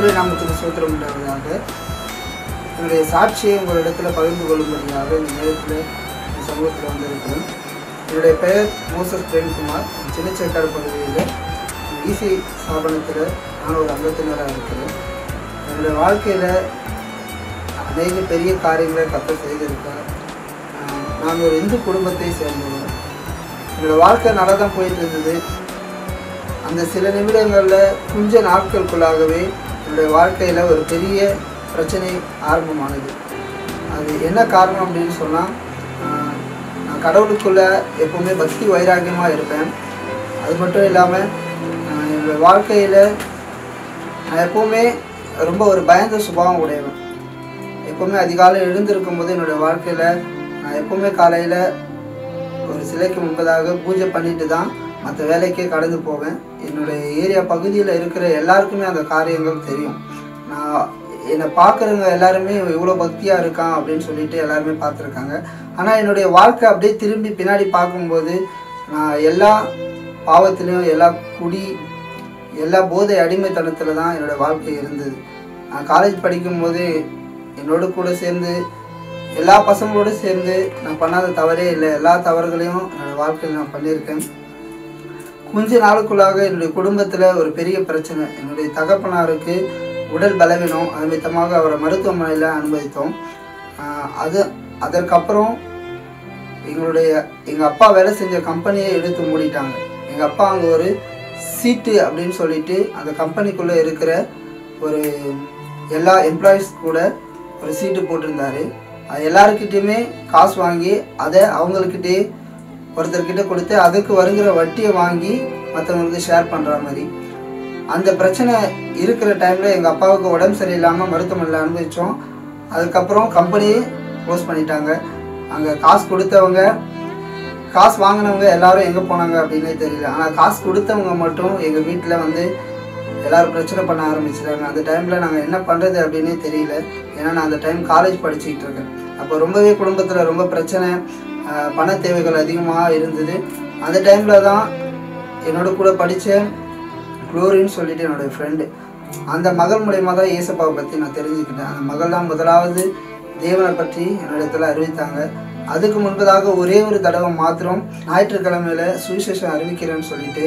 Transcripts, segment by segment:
கர்த்தருடைய நாமத்துக்கு ஸ்தோத்திரம் உண்டாவதாக. என்னுடைய சாட்சியை உங்களிடத்தில் பகிர்ந்து கொள்ளும்படியாக இந்த நேரத்தில் இந்த சமூகத்தில் வந்திருக்கிறேன். என்னுடைய பெயர் மோசஸ் பிரேம்குமார். சின்னச்சேக்காடு பகுதியில் ஈசி ஸ்தாபனத்தில் நான் ஒரு அங்கத்தினராக இருக்கிறேன். என்னுடைய வாழ்க்கையில் அநேக பெரிய காரியங்களை கர்த்தர் செய்திருக்கார். நான் ஒரு இந்து குடும்பத்தை சேர்ந்தவர். என்னோடய வாழ்க்கை நல்லா தான் போயிட்டு இருந்தது. அந்த சில நிமிடங்களில் கொஞ்ச நாட்களுக்குள்ளாகவே என்னுடைய வாழ்க்கையில் ஒரு பெரிய பிரச்சனை ஆரம்பமானது. அது என்ன காரணம் அப்படின்னு சொன்னால், நான் கடவுளுக்குள்ளே எப்போவுமே பக்தி வைராக்கியமாக இருப்பேன். அது மட்டும் இல்லாமல் என்னுடைய வாழ்க்கையில் நான் எப்போவுமே ரொம்ப ஒரு பயந்த சுபாவம் உடையவன். எப்போவுமே அதிகாலை எழுந்திருக்கும் போது என்னுடைய வாழ்க்கையில் நான் எப்போவுமே காலையில் ஒரு சிலைக்கு முன்பதாக பூஜை பண்ணிட்டு தான் மற்ற வேலைக்கே கடந்து போவேன். என்னுடைய ஏரியா பகுதியில் இருக்கிற எல்லாருக்குமே அந்த காரியங்கள் தெரியும். என்னை பார்க்குறவங்க எல்லாருமே இவ்வளோ பக்தியாக இருக்கான் அப்படின்னு சொல்லிட்டு எல்லாருமே பார்த்துருக்காங்க. ஆனால் என்னுடைய வாழ்க்கை அப்படியே திரும்பி பின்னாடி பார்க்கும்போது நான் எல்லா பாவத்திலையும், எல்லா குடி, எல்லா போதை அடிமைத்தனத்தில் தான் என்னோடய வாழ்க்கை இருந்தது. நான் காலேஜ் படிக்கும்போது என்னோட கூட சேர்ந்து எல்லா பசங்களோடு சேர்ந்து நான் பண்ணாத தவறே இல்லை. எல்லா தவறுகளையும் என்னோடய வாழ்க்கையில் நான் பண்ணியிருக்கேன். கொஞ்ச நாளுக்குள்ளாக என்னுடைய குடும்பத்தில் ஒரு பெரிய பிரச்சனை. என்னுடைய தகப்பனாருக்கு உடல் பலவீனம். அது நிமித்தமாக அவரை மருத்துவமனையில் அனுமதித்தோம். அதற்கப்புறம் எங்கள் அப்பா வேலை செஞ்ச கம்பெனியை எடுத்து மூடிட்டாங்க. எங்கள் அப்பா அங்கே ஒரு சீட்டு அப்படின்னு சொல்லிட்டு அந்த கம்பெனிக்குள்ளே இருக்கிற ஒரு எல்லா எம்ப்ளாயீஸ் கூட ஒரு சீட்டு போட்டிருந்தாரு. அது எல்லாருக்கிட்டையுமே காசு வாங்கி அதை அவங்கக்கிட்டே ஒருத்தர்கிட்ட கொடுத்து அதுக்கு வருகிற வட்டியை வாங்கி மற்றவங்களுக்கு ஷேர் பண்ணுற மாதிரி. அந்த பிரச்சனை இருக்கிற டைமில் எங்கள் அப்பாவுக்கு உடம்பு சரியில்லாமல் மருத்துவமனையில் அனுபவித்தோம். அதுக்கப்புறம் கம்பெனியே க்ளோஸ் பண்ணிட்டாங்க. அங்கே காசு கொடுத்தவங்க, காசு வாங்கினவங்க எல்லோரும் எங்கே போனாங்க அப்படின்னே தெரியல. ஆனால் காசு கொடுத்தவங்க மட்டும் எங்கள் வீட்டில் வந்து எல்லோரும் பிரச்சனை பண்ண ஆரம்பிச்சிட்டாங்க. அந்த டைமில் நாங்கள் என்ன பண்ணுறது அப்படின்னே தெரியல. ஏன்னா நான் அந்த டைம் காலேஜ் படிச்சுக்கிட்டு இருக்கேன். அப்போ ரொம்பவே குடும்பத்தில் ரொம்ப பிரச்சனை, பண தேவைகள் அதிகமாக இருந்தது. அந்த டைமில் தான் என்னோட கூட படித்த குளோரின்னு சொல்லிட்டு என்னோடய ஃப்ரெண்டு, அந்த மகள் மூலயமா தான் ஏசப்பாவை பற்றி நான் தெரிஞ்சுக்கிட்டேன். அந்த மகள் தான் முதலாவது தேவனை பற்றி என்னிடத்தில் அறிவித்தாங்க. அதுக்கு முன்பதாக ஒரே ஒரு தடவை மாத்திரம் ஞாயிற்றுக்கிழமையில் சுவிசேஷம் அறிவிக்கிறேன்னு சொல்லிட்டு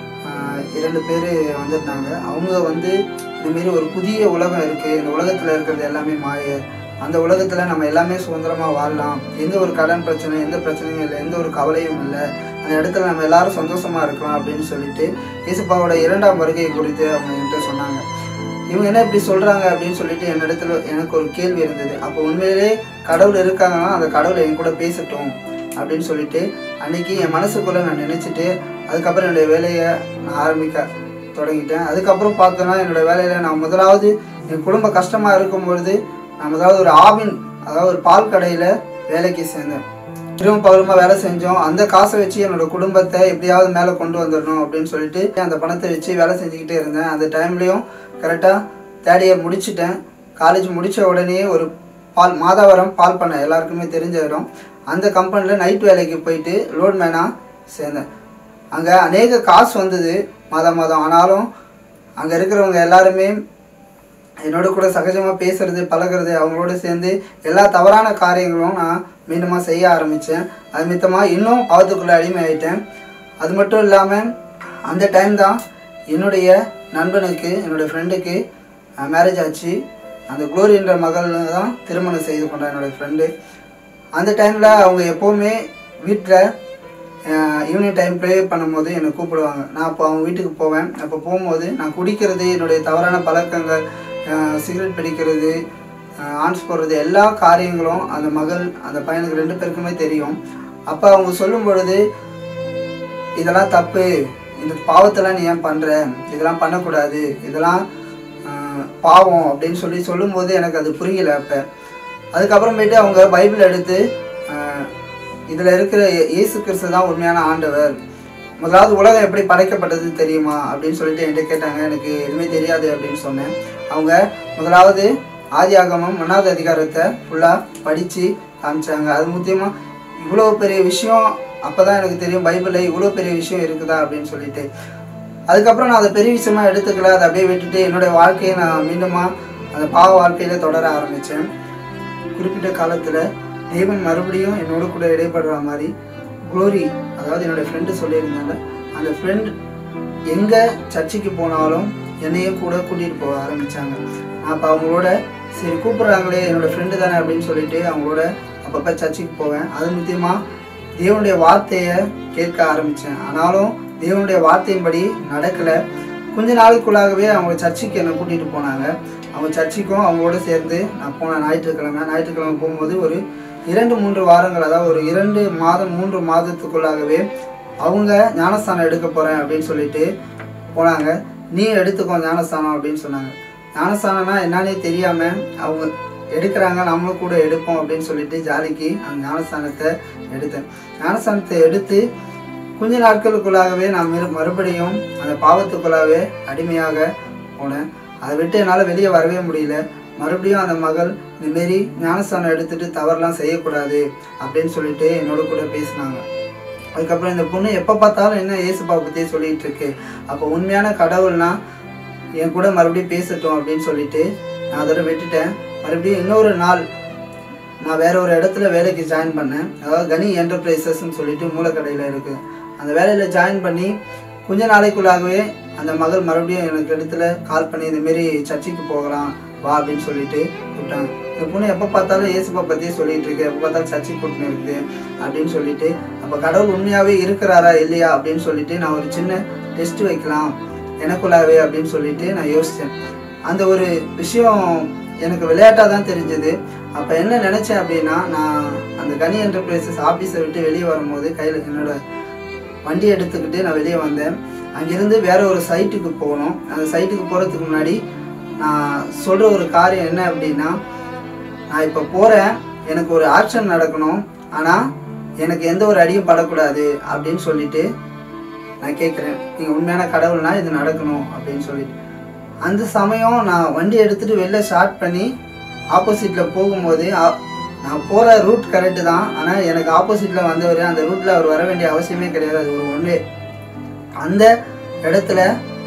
2 பேர் வந்திருந்தாங்க. அவங்க வந்து இதுமாரி ஒரு புதிய உலகம் இருக்குது, இந்த உலகத்தில் இருக்கிறது எல்லாமே மாய, அந்த உலகத்தில் நம்ம எல்லாமே சுதந்திரமாக வாழலாம், எந்த ஒரு கடன் பிரச்சனை, எந்த பிரச்சனையும் இல்லை, எந்த ஒரு கவலையும் இல்லை, அந்த இடத்துல நம்ம எல்லாரும் சந்தோஷமாக இருக்கலாம் அப்படின்னு சொல்லிட்டு இயேசுப்பாவோட 2ஆம் வருகை குறித்து அவங்க என்கிட்ட சொன்னாங்க. இவங்க என்ன இப்படி சொல்கிறாங்க அப்படின்னு சொல்லிட்டு என்னிடத்துல எனக்கு ஒரு கேள்வி இருந்தது. அப்போ உண்மையிலே கடவுள் இருக்காங்கன்னா அந்த கடவுள் என் கூட பேசட்டும் அப்படின்னு சொல்லிட்டு அன்றைக்கி என் மனசுக்குள்ளே நான் நினச்சிட்டு அதுக்கப்புறம் என்னுடைய வேலையை நான் ஆரம்பிக்க தொடங்கிட்டேன். அதுக்கப்புறம் பார்த்தோன்னா என்னோடய வேலையில் நான் முதலாவது என் குடும்பம் கஷ்டமாக இருக்கும்பொழுது நான் முதலாவது ஒரு அதாவது ஒரு பால் கடையில் வேலைக்கு சேர்ந்தேன். இரவும் பகலுமா வேலை செஞ்சோம். அந்த காசை வச்சு என்னோடய குடும்பத்தை எப்படியாவது மேலே கொண்டு வந்துடணும் அப்படின்னு சொல்லிட்டு அந்த பணத்தை வச்சு வேலை செஞ்சுக்கிட்டே இருந்தேன். அந்த டைம்லேயும் கரெக்டாக 3rd year முடிச்சுட்டேன். காலேஜ் முடித்த உடனே ஒரு மாதாவரம் பால் பண்ண எல்லாருக்குமே தெரிஞ்ச இடம், அந்த கம்பெனியில் நைட் வேலைக்கு போயிட்டு லோட்மேனாக சேர்ந்தேன். அங்கே அநேக காசு வந்தது மாதம். ஆனாலும் அங்கே இருக்கிறவங்க எல்லாருமே என்னோட கூட சகஜமாக பேசுகிறது, பழகிறது, அவங்களோட சேர்ந்து எல்லா தவறான காரியங்களும் நான் மீண்டுமாக செய்ய ஆரம்பித்தேன். அது மித்தமாக இன்னும் பாவத்துக்குள்ளே அடிமை ஆகிட்டேன். அது மட்டும் இல்லாமல் அந்த டைம் தான் என்னுடைய நண்பனுக்கு, என்னுடைய ஃப்ரெண்டுக்கு மேரேஜ் ஆச்சு. அந்த குளோரின்ற மகள் தான் திருமணம் செய்து கொண்டான் என்னோடய ஃப்ரெண்டு. அந்த டைமில் அவங்க எப்போவுமே வீட்டில் ஈவினிங் டைம் ப்ரே பண்ணும்போது என்னை கூப்பிடுவாங்க. நான் அப்போ அவங்க வீட்டுக்கு போவேன். அப்போ போகும்போது நான் குடிக்கிறது, என்னுடைய தவறான பழக்கங்கள், சிகரெட் பிடிக்கிறது, ஆன்ஸ் போடுறது, எல்லா காரியங்களும் அந்த மகள் அந்த பையனுக்கு 2 பேருக்குமே தெரியும். அப்போ அவங்க சொல்லும் பொழுது இதெல்லாம் தப்பு, இந்த பாவத்தெல்லாம் நீ ஏன் பண்ணுற, இதெல்லாம் பண்ணக்கூடாது, இதெல்லாம் பாவம் அப்படின்னு சொல்லும்போது எனக்கு அது புரியலை. அப்போ அதுக்கப்புறமேட்டு அவங்க பைபிள் எடுத்து இதில் இருக்கிற இயேசு கிறிஸ்து தான் உண்மையான ஆண்டவர், முதலாவது உலகம் எப்படி படைக்கப்பட்டது தெரியுமா அப்படின்னு சொல்லிட்டு என்கிட்ட கேட்டாங்க. எனக்கு எதுவுமே தெரியாது அப்படின்னு சொன்னேன். அவங்க முதலாவது ஆதியாகமம் 1வது அதிகாரத்தை ஃபுல்லாக படித்து காமிச்சாங்க. அது முக்கியமாக இவ்வளோ பெரிய விஷயம் அப்போ தான் எனக்கு தெரியும், பைபிளில் இவ்வளோ பெரிய விஷயம் இருக்குதா அப்படின்னு சொல்லிட்டு. அதுக்கப்புறம் நான் அதை பெரிய விஷயமா எடுத்துக்கல. அதை அப்படியே விட்டுட்டு என்னுடைய வாழ்க்கையை நான் மீண்டுமா அந்த பாவ வாழ்க்கையில் தொடர ஆரம்பித்தேன். குறிப்பிட்ட காலத்தில் தேவன் மறுபடியும் என்னோட கூட இடைப்படுற மாதிரி குளோரி, அதாவது என்னோடய ஃப்ரெண்டு சொல்லியிருந்தாங்க, அந்த ஃப்ரெண்ட் எங்கே சர்ச்சுக்கு போனாலும் என்னையும் கூட கூட்டிகிட்டு போக ஆரம்பித்தாங்க. நான் அப்போ அவங்களோட சரி கூப்பிட்றாங்களே என்னோடய ஃப்ரெண்டு தானே அப்படின்னு சொல்லிட்டு அவங்களோட அப்பப்போ சர்ச்சுக்கு போவேன். அது முக்கியமாக தேவனுடைய வார்த்தையை கேட்க ஆரம்பித்தேன். ஆனாலும் தேவனுடைய வார்த்தையின்படி நடக்கலை. கொஞ்ச நாளுக்குள்ளாகவே அவங்க சர்ச்சுக்கு என்னை கூட்டிகிட்டு போனாங்க. அவங்க சர்ச்சுக்கும் அவங்களோட சேர்ந்து நான் போனேன். ஞாயிற்றுக்கிழமை போகும்போது ஒரு 2-3 வாரங்கள், அதாவது ஒரு 2 மாதம் 3 மாதத்துக்குள்ளாகவே அவங்க ஞானஸ்தானம் எடுக்க போகிறேன் அப்படின்னு சொல்லிட்டு போனாங்க. நீ எடுத்துக்கோ ஞானஸ்தானம் அப்படின்னு சொன்னாங்க. ஞானஸ்தானம்னா என்னன்னே தெரியாமல் அவங்க எடுக்கிறாங்க, நம்மளும் கூட எடுப்போம் அப்படின்னு சொல்லிட்டு ஜாலிக்கு அந்த ஞானஸ்தானத்தை எடுத்தேன். ஞானஸ்தானத்தை எடுத்து கொஞ்ச நாட்களுக்குள்ளாகவே நான் மறுபடியும் அந்த பாவத்துக்குள்ளாகவே அடிமையாக போனேன். அதை விட்டு என்னால் வெளியே வரவே முடியல. மறுபடியும் அந்த மகள் இந்தமாரி ஞானஸ்தானம் எடுத்துகிட்டு தவறுலாம் செய்யக்கூடாது அப்படின்னு சொல்லிட்டு என்னோட கூட பேசினாங்க. அதுக்கப்புறம் இந்த பொண்ணு எப்போ பார்த்தாலும் என்ன இயேசுப்பா பற்றியே சொல்லிகிட்டு இருக்கு, அப்போ உண்மையான கடவுள்னா என் கூட மறுபடியும் பேசட்டும் அப்படின்னு சொல்லிட்டு நான் அதோட விட்டுட்டேன். மறுபடியும் இன்னொரு நாள் நான் வேற ஒரு இடத்துல வேலைக்கு ஜாயின் பண்ணேன். அதாவது கனி என்டர்பிரைசஸ்ன்னு சொல்லிட்டு மூலக்கடையில் இருக்குது. அந்த வேலையில் ஜாயின் பண்ணி கொஞ்ச நாளைக்குள்ளாகவே அந்த மகள் மறுபடியும் எனக்கு இடத்துல கால் பண்ணி இந்தமாரி சர்ச்சுக்கு போகலாம் வா அப்படின்னு சொல்லிட்டு கூப்பிட்டாங்க. இந்த பொண்ணு எப்போ பார்த்தாலும் இயேசுப்பா பற்றியே சொல்லிட்டு இருக்கு, எப்போ பார்த்தாலும் சர்ச்சுக்கு கூட்டின்னு இருக்குது அப்படின்னு சொல்லிட்டு, அப்போ கடவுள் உண்மையாகவே இருக்கிறாரா இல்லையா அப்படின்னு சொல்லிட்டு நான் ஒரு சின்ன டெஸ்ட் வைக்கலாம் எனக்குள்ளாவே அப்படின்னு சொல்லிட்டு நான் யோசித்தேன். அந்த ஒரு விஷயம் எனக்கு விளையாட்டாக தான் தெரிஞ்சது. அப்போ என்ன நினச்சேன் அப்படின்னா, நான் அந்த கனி என்டர்பிரைசஸ் ஆஃபீஸை விட்டு வெளியே வரும்போது கையில் என்னோடய வண்டி எடுத்துக்கிட்டு நான் வெளியே வந்தேன். அங்கேருந்து வேற ஒரு சைட்டுக்கு போகணும். அந்த சைட்டுக்கு போகிறதுக்கு முன்னாடி நான் சொல்கிற ஒரு காரியம் என்ன அப்படின்னா, நான் இப்போ போகிறேன், எனக்கு ஒரு ஆக்ஷன் நடக்கணும், ஆனால் எனக்கு எந்த ஒரு அடியும் படக்கூடாது அப்படின்னு சொல்லிட்டு நான் கேட்குறேன். நீங்கள் உண்மையான கடவுள்னா இது நடக்கணும் அப்படின்னு சொல்லிட்டு. அந்த சமயம் நான் வண்டி எடுத்துகிட்டு வெளில ஸ்டார்ட் பண்ணி ஆப்போசிட்டில் போகும்போது நான் போகிற ரூட் கரெக்டு தான், ஆனால் எனக்கு ஆப்போசிட்டில் வந்தவர் அந்த ரூட்டில் அவர் வர வேண்டிய அவசியமே கிடையாது. அது ஒரு ஒன்று அந்த இடத்துல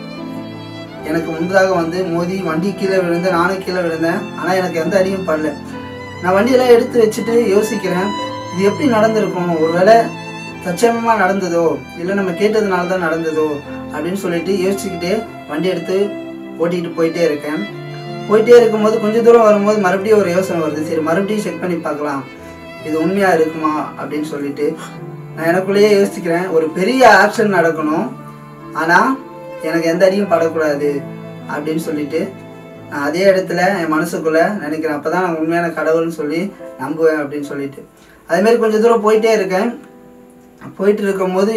எனக்கு முன்பதாக வந்து மோதி வண்டி கீழே விழுந்து நானும் கீழே விழுந்தேன். ஆனால் எனக்கு எந்த அடியும் படல. நான் வண்டியெல்லாம் எடுத்து வச்சுட்டு யோசிக்கிறேன், இது எப்படி நடந்திருக்கும், ஒருவேளை தற்சமயமாக நடந்ததோ இல்லை நம்ம கேட்டதுனால தான் நடந்ததோ அப்படின்னு சொல்லிட்டு யோசிச்சுக்கிட்டே வண்டி எடுத்து ஓட்டிகிட்டு போயிட்டே இருக்கேன். போயிட்டே இருக்கும்போது கொஞ்சம் தூரம் வரும்போது மறுபடியும் ஒரு யோசனை வருது, சரி மறுபடியும் செக் பண்ணி பார்க்கலாம் இது உண்மையாக இருக்குமா அப்படின்னு சொல்லிட்டு நான் எனக்குள்ளேயே யோசிக்கிறேன். ஒரு பெரிய ஆக்ஷன் நடக்கணும், ஆனால் எனக்கு எந்த அடியும் படக்கூடாது அப்படின்னு சொல்லிட்டு நான் அதே இடத்துல என் மனசுக்குள்ளே நினைக்கிறேன், அப்போ தான் நான் உண்மையான கடவுள்னு சொல்லி நம்புவேன் அப்படின்னு சொல்லிட்டு. அதேமாரி கொஞ்சம் தூரம் போயிட்டே இருக்கேன். போயிட்டு இருக்கும்போது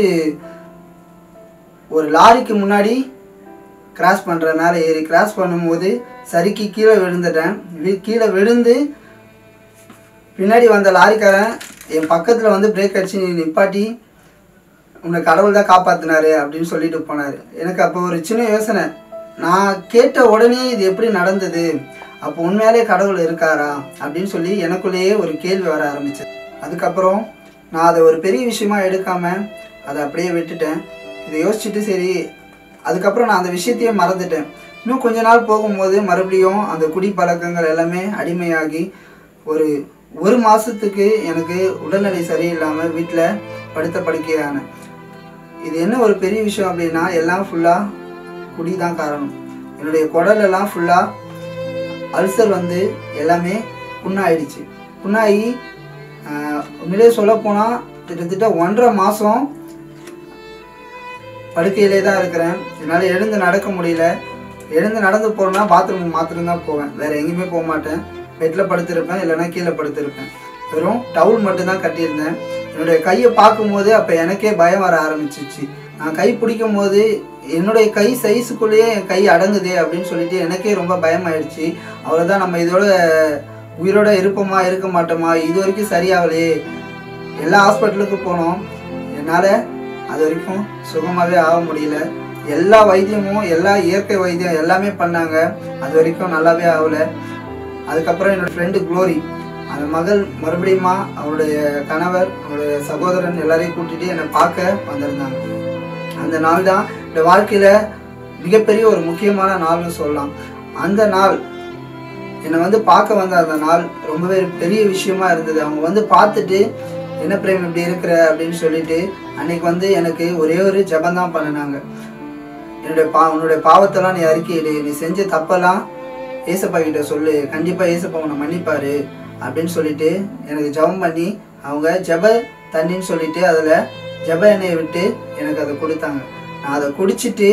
ஒரு லாரிக்கு முன்னாடி கிராஸ் பண்ணுற மேலே ஏறி கிராஸ் பண்ணும்போது சரிக்கு கீழே விழுந்துட்டேன். கீழே விழுந்து பின்னாடி வந்த லாரிக்காரன் என் பக்கத்தில் வந்து பிரேக் அடிச்சு நீ நிப்பாட்டி உன்னை கடவுள் தான் காப்பாற்றினாரு அப்படின்னு சொல்லிட்டு போனார். எனக்கு அப்போ ஒரு சின்ன யோசனை, நான் கேட்ட உடனே இது எப்படி நடந்தது, அப்போ உண்மையாலே கடவுள் இருக்காரா அப்படின்னு சொல்லி எனக்குள்ளேயே ஒரு கேள்வி வர ஆரம்பிச்சது. அதுக்கப்புறம் நான் அதை ஒரு பெரிய விஷயமா எடுக்காமல் அதை அப்படியே விட்டுட்டேன். இதை யோசிச்சுட்டு சரி, அதுக்கப்புறம் நான் அந்த விஷயத்தையே மறந்துட்டேன். இன்னும் கொஞ்ச நாள் போகும்போது மறுபடியும் அந்த குடி பழக்கங்கள் எல்லாமே அடிமையாகி ஒரு மாதத்துக்கு எனக்கு உடல்நிலை சரியில்லாமல் வீட்டில் படுத்த படுக்கையானேன். இது என்ன ஒரு பெரிய விஷயம் அப்படின்னா, எல்லாம் ஃபுல்லாக குடி தான் காரணம். என்னுடைய குடலெல்லாம் ஃபுல்லாக அல்சர் வந்து எல்லாமே புண்ணாயிடுச்சு. புண்ணாகி உண்மையிலே சொல்லப்போனால் கிட்டத்தட்ட 1.5 மாதம் படுக்கையிலே தான் இருக்கிறேன். என்னால் எழுந்து நடக்க முடியல. எழுந்து நடந்து போகிறேன்னா பாத்ரூம் மாத்திரம் தான் போவேன், வேறு எங்கேயுமே போக மாட்டேன். பெட்டில் படுத்திருப்பேன், இல்லைன்னா கீழே படுத்திருப்பேன். வெறும் டவுல் மட்டும்தான் கட்டியிருந்தேன். என்னுடைய கையை பார்க்கும்போது அப்போ எனக்கே பயம் வர ஆரம்பிச்சிச்சு. நான் கை பிடிக்கும் போது என்னுடைய கை சைஸுக்குள்ளேயே என் கை அடங்குதே அப்படின்னு சொல்லிட்டு எனக்கே ரொம்ப பயமாயிடுச்சு. அவ்வளோதான், நம்ம இதோட உயிரோட இருப்போமா இருக்க மாட்டோமா, இது வரைக்கும் சரியாகலையே. எல்லா ஹாஸ்பிட்டலுக்கு போனோம், என்னால் அது வரைக்கும் சுகமாகவே ஆக முடியல. எல்லா வைத்தியமும் எல்லா இயற்கை வைத்தியம் எல்லாமே பண்ணாங்க, அது வரைக்கும் நல்லாவே ஆகலை. அதுக்கப்புறம் என்னோடய ஃப்ரெண்டு குளோரி, அந்த மகள் மறுபடியுமா அவருடைய கணவர் அவருடைய சகோதரன் எல்லாரையும் கூட்டிகிட்டு என்னை பார்க்க வந்திருந்தாங்க. அந்த நாள் தான் இந்த வாழ்க்கையில் மிகப்பெரிய ஒரு முக்கியமான நாள்னு சொல்லலாம். அந்த நாள் என்னை வந்து பார்க்க வந்த அந்த நாள் ரொம்பவே பெரிய விஷயமா இருந்தது. அவங்க வந்து பார்த்துட்டு என்ன பிரேம் இப்படி இருக்கிற அப்படின்னு சொல்லிட்டு அன்னைக்கு வந்து எனக்கு ஒரே ஒரு ஜபந்தான் பண்ணினாங்க. உன்னுடைய பாவத்தெல்லாம் நீ அறிக்கையிடு, நீ செஞ்ச தப்பெல்லாம் ஏசப்பா கிட்ட சொல்லு, கண்டிப்பாக ஏசப்பா உன்னை மன்னிப்பாரு அப்படின்னு சொல்லிட்டு எனக்கு ஜபம் பண்ணி அவங்க ஜப தண்ணின்னு சொல்லிட்டு அதில் ஜப எண்ணெயை விட்டு எனக்கு அதை கொடுத்தாங்க. நான் அதை குடிச்சிட்டு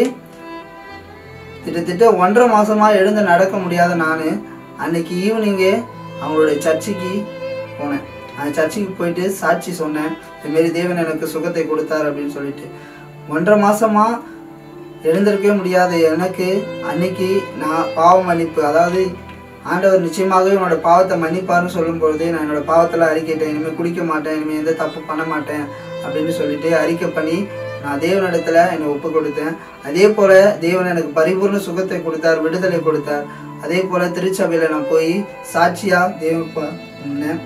கிட்டத்தட்ட 1.5 மாதமாக எழுந்து நடக்க முடியாத நான் அன்னைக்கு ஈவினிங்கே அவங்களுடைய சர்ச்சுக்கு போனேன். அந்த சர்ச்சுக்கு போயிட்டு சாட்சி சொன்னேன், இதுமாரி தேவன் எனக்கு சுகத்தை கொடுத்தார் அப்படின்னு சொல்லிட்டு. 1.5 மாதமாக எழுந்திருக்கவே முடியாத எனக்கு அன்னைக்கு நான் பாவ மன்னிப்பு, அதாவது ஆண்டவர் நிச்சயமாகவே என்னோட பாவத்தை மன்னிப்பார்னு சொல்லும்பொழுது நான் என்னோட பாவத்தெல்லாம் அறிக்கைட்டேன். இனிமேல் குடிக்க மாட்டேன், இனிமேல் எந்த தப்பு பண்ண மாட்டேன் அப்படின்னு சொல்லிட்டு அறிக்கை பண்ணி நான் தேவனிடத்தில் என்னை ஒப்பு கொடுத்தேன். அதே போல் தேவன் எனக்கு பரிபூர்ண சுகத்தை கொடுத்தார், விடுதலை கொடுத்தார். அதே போல் திருச்சபையில் நான் போய் சாட்சியாக தேவன்.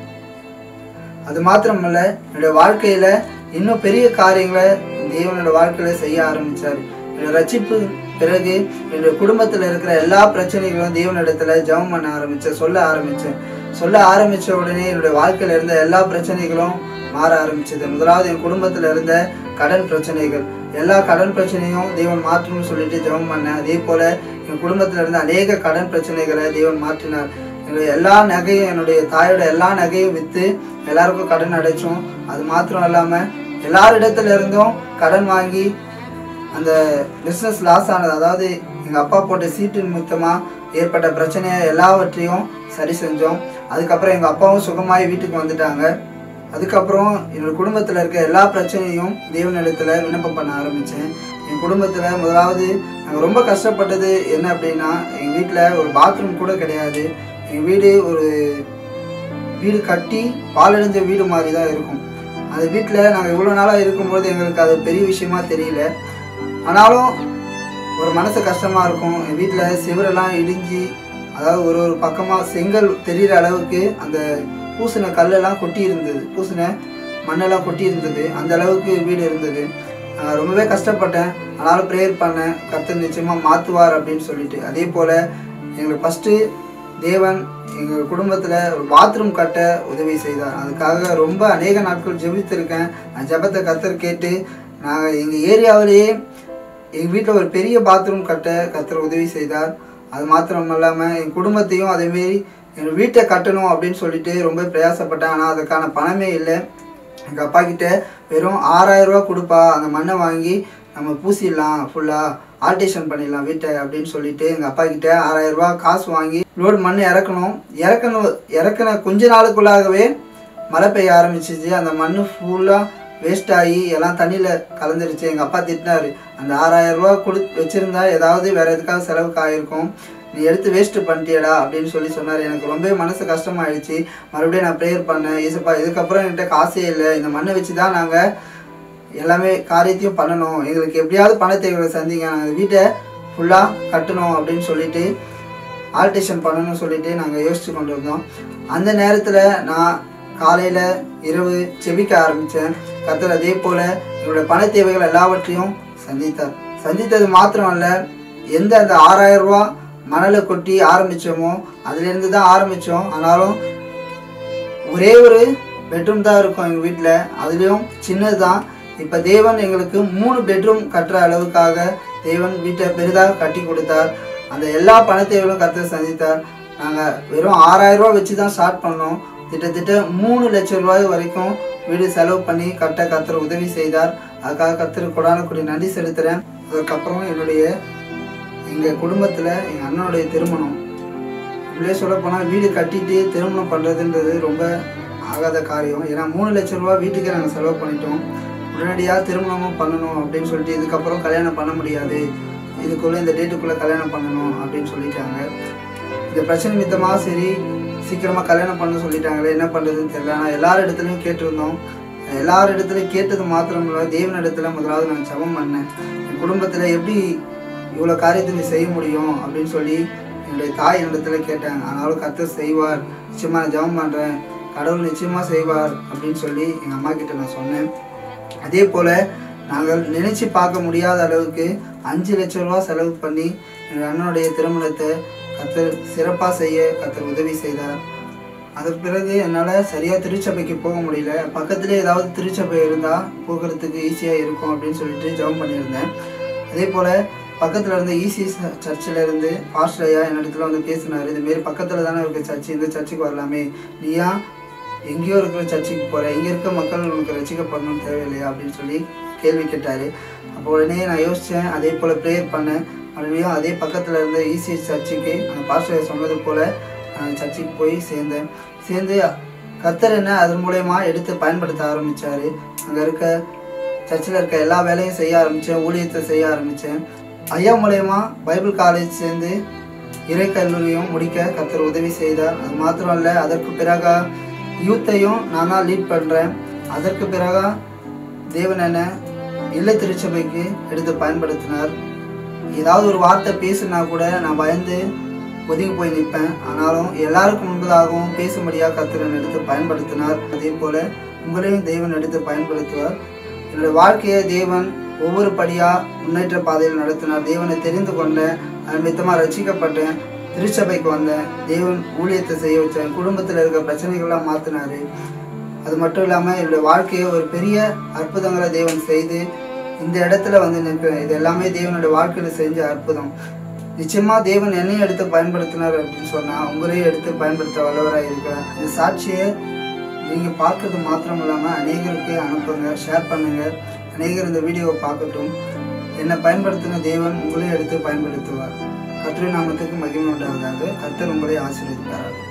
அது மாத்திரமல்ல, என்னுடைய வாழ்க்கையில் இன்னும் பெரிய காரியங்களை தேவனோட வாழ்க்கையில் செய்ய ஆரம்பித்தார். என்னோட ரட்சிப்பு பிறகு என்னுடைய குடும்பத்தில் இருக்கிற எல்லா பிரச்சனைகளும் தேவனிடத்தில் ஜெபம் பண்ண ஆரம்பித்தேன், சொல்ல ஆரம்பித்த உடனே என்னுடைய வாழ்க்கையில் இருந்த எல்லா பிரச்சனைகளும் மாற ஆரம்பிச்சது. முதலாவது என் குடும்பத்தில் இருந்த கடன் பிரச்சனைகள், எல்லா கடன் பிரச்சனையும் தேவன் மாற்றணும்னு சொல்லிட்டு ஜெபம் பண்ணேன். அதே போல் என் குடும்பத்தில் இருந்த அநேக கடன் பிரச்சனைகளை தேவன் மாற்றினார். என்னுடைய எல்லா நகையும், என்னுடைய தாயோட எல்லா நகையும் விற்று எல்லாருக்கும் கடன் அடைச்சோம். அது மாத்திரம் இல்லாமல் எல்லாரிடத்துல இருந்தும் கடன் வாங்கி அந்த பிஸ்னஸ் லாஸ் ஆனது, அதாவது எங்கள் அப்பா போட்ட சீட்டு நிமித்தமாக ஏற்பட்ட பிரச்சனையை எல்லாவற்றையும் சரி செஞ்சோம். அதுக்கப்புறம் எங்கள் அப்பாவும் சுகமாகி வீட்டுக்கு வந்துட்டாங்க. அதுக்கப்புறம் என்னோடய குடும்பத்தில் இருக்க எல்லா பிரச்சனையும் தேவனிடத்தில் விண்ணப்பம் பண்ண ஆரம்பித்தேன். என் குடும்பத்தில் முதலாவது நாங்கள் ரொம்ப கஷ்டப்பட்டது என்ன அப்படின்னா, எங்கள் வீட்டில் ஒரு பாத்ரூம் கூட கிடையாது. எங்கள் வீடு கட்டி பாலடைஞ்ச வீடு மாதிரி தான் இருக்கும். அந்த வீட்டில் நாங்கள் இவ்வளோ நாளாக இருக்கும்போது எங்களுக்கு அது பெரிய விஷயமா தெரியல. ஆனாலும் ஒரு மனசு கஷ்டமாக இருக்கும். என் வீட்டில் சிவரெல்லாம் இடிஞ்சு, அதாவது ஒரு பக்கமாக செங்கல் தெரிகிற அளவுக்கு அந்த பூசின கல்லெல்லாம் கொட்டி இருந்தது, பூசின மண்ணெல்லாம் கொட்டி இருந்தது. அந்த அளவுக்கு வீடு இருந்தது. ரொம்பவே கஷ்டப்பட்டேன். ஆனாலும் ப்ரேயர் பண்ணேன், கர்த்தர் நிச்சயமாக மாற்றுவார் அப்படின்னு சொல்லிட்டு. அதே போல் எங்களுக்கு ஃபஸ்ட்டு தேவன் எங்கள் குடும்பத்தில் ஒரு பாத்ரூம் கட்ட உதவி செய்தார். அதுக்காக ரொம்ப அநேக நாட்கள் ஜெபித்திருக்கேன். அந்த ஜெபத்தை கர்த்தர் கேட்டு நாங்கள் எங்கள் ஏரியாவிலேயே எங்கள் வீட்டில் ஒரு பெரிய பாத்ரூம் கட்ட கர்த்தர் உதவி செய்தார். அது மாத்திரம் இல்லாமல் என் குடும்பத்தையும் அதேமாரி எங்கள் வீட்டை கட்டணும் அப்படின்னு சொல்லிட்டு ரொம்ப பிரயாசப்பட்டேன். ஆனால் அதுக்கான பணமே இல்லை. எங்கள் அப்பா கிட்ட வெறும் 6000 ரூபா கொடுப்பா, அந்த மண்ணை வாங்கி நம்ம பூசிடலாம், ஃபுல்லாக ஆல்டேஷன் பண்ணிடலாம் வீட்டை அப்படின்னு சொல்லிட்டு எங்கள் அப்பா கிட்ட 6000 ரூபா காசு வாங்கி லோடு மண் இறக்கின கொஞ்ச நாளுக்குள்ளாகவே மழை பெய்ய ஆரம்பிச்சிச்சு. அந்த மண் ஃபுல்லாக வேஸ்ட் ஆகி எல்லாம் தண்ணியில் கலந்துருச்சு. எங்கள் அப்பா திட்டினார், அந்த 6000 ரூபா வச்சுருந்தா ஏதாவது வேறு எதுக்காக செலவுக்கு ஆகிருக்கும், நீ எடுத்து வேஸ்ட்டு பண்ணிட்டியடா அப்படின்னு சொன்னார். எனக்கு ரொம்ப மனசு கஷ்டமாயிடுச்சு. மறுபடியும் நான் ப்ரேயர் பண்ணேன், ஏசப்பா இதுக்கப்புறம் என்கிட்ட காசே இல்லை, இந்த மண்ணை வச்சு தான் நாங்கள் எல்லாமே காரியத்தையும் பண்ணணும், எங்களுக்கு எப்படியாவது பண தேவைகளை சந்திங்க, நாங்கள் வீட்டை ஃபுல்லாக கட்டணும் அப்படின்னு சொல்லிட்டு ஆல்டேஷன் பண்ணணும்னு சொல்லிட்டு நாங்கள் யோசித்து கொண்டு வந்தோம். அந்த நேரத்தில் நான் காலையில் இரவு செபிக்க ஆரம்பித்தேன். கர்த்தர் அதே போல் என்னோடய பண தேவைகள் எல்லாவற்றையும் சந்தித்தது மாத்திரமல்ல, எந்த அந்த 6000 ரூபா மணலை கொட்டி ஆரம்பித்தோமோ அதுலேருந்து தான் ஆரம்பித்தோம். ஆனாலும் ஒரே ஒரு பெட்ரூம் தான் இருக்கும் எங்கள் வீட்டில், அதுலேயும் சின்னது தான். இப்போ தேவன் எங்களுக்கு 3 பெட்ரூம் கட்டுற அளவுக்காக தேவன் வீட்டை பெரிதாக கட்டி கொடுத்தார். அந்த எல்லா பண தேவைகளும் கர்த்தர் சந்தித்தார். நாங்கள் வெறும் 6000 ரூபா வச்சு தான் ஸ்டார்ட் பண்ணோம். கிட்டத்தட்ட 3 லட்சம் ரூபாய் வரைக்கும் வீடு செலவு பண்ணி கட்ட கர்த்தர் உதவி செய்தார். அதுக்காக கர்த்தருக்கு கொடானக்கூடிய நன்றி செலுத்துகிறேன். அதுக்கப்புறம் எங்கள் குடும்பத்தில் எங்கள் அண்ணனுடைய திருமணம், இப்படியே சொல்ல போனால் வீடு கட்டிட்டு திருமணம் பண்ணுறதுன்றது ரொம்ப ஆகாத காரியம். ஏன்னா 3 லட்சம் ரூபா வீட்டுக்கே நாங்கள் செலவு பண்ணிட்டோம். உடனடியாக திருமணமும் பண்ணணும் அப்படின்னு சொல்லிட்டு இதுக்கப்புறம் கல்யாணம் பண்ண முடியாது, இதுக்குள்ளே இந்த டேட்டுக்குள்ளே கல்யாணம் பண்ணணும் அப்படின்னு சொல்லிட்டாங்க. இந்த பிரச்சனை மித்தமாக சரி சீக்கிரமாக கல்யாணம் பண்ண சொல்லிட்டாங்களே, என்ன பண்ணுறதுன்னு தெரியல. ஆனால் எல்லார் இடத்துலையும் கேட்டிருந்தோம். எல்லார் இடத்துலையும் கேட்டது மாத்திரம் இல்லை, தேவனிடத்தில் முதலாவது நான் ஜெபம் பண்ணேன். என் குடும்பத்தில் எப்படி இவ்வளோ காரியத்தை நீ செய்ய முடியும் அப்படின்னு சொல்லி என்னுடைய தாய் என்னிடத்துல கேட்டாங்க. ஆனாலும் கர்த்தர் செய்வார், நிச்சயமாக நான் ஜெபம் பண்ணுறேன், கடவுள் நிச்சயமாக செய்வார் அப்படின்னு சொல்லி எங்கள் அம்மா கிட்ட நான் சொன்னேன். அதே போல் நாங்கள் நினைச்சு பார்க்க முடியாத அளவுக்கு 5 லட்சம் ரூபா செலவு பண்ணி எங்கள் அண்ணனுடைய திருமணத்தை கர்த்தர் சிறப்பாக செய்ய கர்த்தர் உதவி செய்தார். அதுக்கு பிறகு என்னால் சரியாக திருச்சபைக்கு போக முடியல. பக்கத்துலேயே ஏதாவது திருச்சபை இருந்தால் போகிறதுக்கு ஈஸியாக இருக்கும் அப்படின்னு சொல்லிட்டு ஜெபம் பண்ணியிருந்தேன். அதே போல் பக்கத்தில் இருந்த ஈசி சர்ச்சில் இருந்து பாஸ்டர் ஐயா என்னிடத்துல வந்து பேசினார். இதுமாரி பக்கத்தில் தானே இருக்க சர்ச்சு, இந்த சர்ச்சுக்கு வரலாமே, நீயா எங்கேயோ இருக்கிற சர்ச்சுக்கு போகிற, இங்கே இருக்க மக்கள் உனக்கு ரசிக்கப்படணும்னு தேவையில்லையா அப்படின்னு சொல்லி கேள்வி கேட்டார். அப்போ உடனே நான் யோசித்தேன். அதே போல் ப்ரேயர் பண்ணேன். மறுபடியும் அதே பக்கத்தில் இருந்த ஈசி சர்ச்சுக்கு அந்த பாஸ்டர் சொன்னது போல் நான் சர்ச்சுக்கு போய் சேர்ந்து கர்த்தர் என்ன அதன் மூலயமா எடுத்து பயன்படுத்த ஆரம்பித்தார். அங்கே இருக்க சர்ச்சில் இருக்க எல்லா வேலையும் செய்ய ஆரம்பித்தேன், ஊழியத்தை செய்ய ஆரம்பித்தேன். ஐயா மூலயமா பைபிள் காலேஜ் சேர்ந்து இறை கல்லூரியும் முடிக்க கர்த்தர் உதவி செய்தார். அது மாத்திரம் இல்லை, அதற்கு பிறகு யூத்தையும் நான் தான் லீட் பண்ணுறேன். அதற்கு பிறகு தேவன் என்ன இல்லை திருச்சபைக்கு எடுத்து பயன்படுத்தினார். ஏதாவது ஒரு வார்த்தை பேசுனா கூட நான் பயந்து ஒதுங்கி போய் நிற்பேன். ஆனாலும் எல்லாருக்கும் முன்பதாகவும் பேசும்படியாக கர்த்தர் எடுத்து பயன்படுத்தினார். அதே போல் உங்களையும் தேவன் எடுத்து பயன்படுத்துவார். என்னுடைய வாழ்க்கையை தேவன் ஒவ்வொரு படியாக முன்னேற்ற பாதையில் நடத்தினார். தேவனை தெரிந்து கொண்டேன், நிமித்தமாக ரட்சிக்கப்பட்டேன், திருச்சபைக்கு வந்தேன், தேவன் ஊழியத்தை செய்ய வச்சேன், குடும்பத்தில் இருக்க பிரச்சனைகள்லாம் மாற்றினார். அது மட்டும் இல்லாமல் என்னுடைய வாழ்க்கையை ஒரு பெரிய அற்புதங்களை தேவன் செய்து இந்த இடத்துல வந்து நிற்கிறேன். இது எல்லாமே தேவனுடைய வாழ்க்கையில் செஞ்ச அற்புதம். நிச்சயமாக தேவன் என்னையும் எடுத்து பயன்படுத்தினார் அப்படின்னு சொன்னால் உங்களையும் எடுத்து பயன்படுத்த வல்லவராக இருக்கிறார். இந்த சாட்சியை நீங்கள் பார்க்கறது மாத்திரம் இல்லாமல் அநேகருக்கு அனுப்புங்க, ஷேர் பண்ணுங்கள். அநேகர் இந்த வீடியோவை பார்க்கட்டும். என்னை பயன்படுத்தின தேவன் உங்களையும் எடுத்து பயன்படுத்துவார். கர்த்தருடைய நாமத்துக்கு மகிமை உண்டாவதாக. கர்த்தர் உங்களை ஆசீர்வதிப்பார்.